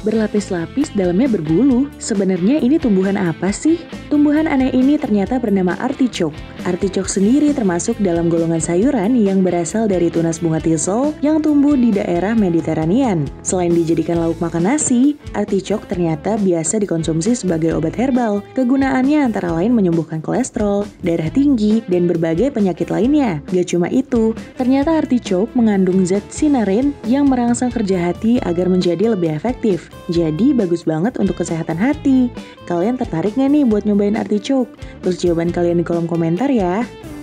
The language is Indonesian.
berlapis-lapis, dalamnya berbulu. Sebenarnya ini tumbuhan apa sih? Tumbuhan aneh ini ternyata bernama artichoke. Artichoke sendiri termasuk dalam golongan sayuran yang berasal dari tunas bunga tisol yang tumbuh di daerah Mediterranean. Selain dijadikan lauk makan nasi, artichoke ternyata biasa dikonsumsi sebagai obat herbal. Kegunaannya antara lain menyembuhkan kolesterol, darah tinggi, dan berbagai penyakit lainnya. Gak cuma itu, ternyata artichoke mengandung zat sinarin yang merangsang kerja hati agar menjadi lebih efektif. Jadi bagus banget untuk kesehatan hati. Kalian tertarik gak nih buat nyobain artichoke? Tulis jawaban kalian di kolom komentar ya.